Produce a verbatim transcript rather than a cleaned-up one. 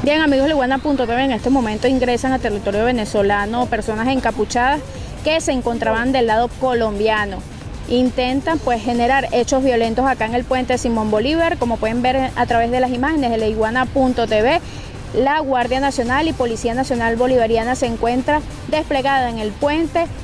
Bien, amigos de Iguana punto t v, en este momento ingresan a territorio venezolano personas encapuchadas que se encontraban del lado colombiano. Intentan pues generar hechos violentos acá en el puente Simón Bolívar, como pueden ver a través de las imágenes de la Iguana punto t v. La Guardia Nacional y Policía Nacional Bolivariana se encuentra desplegada en el puente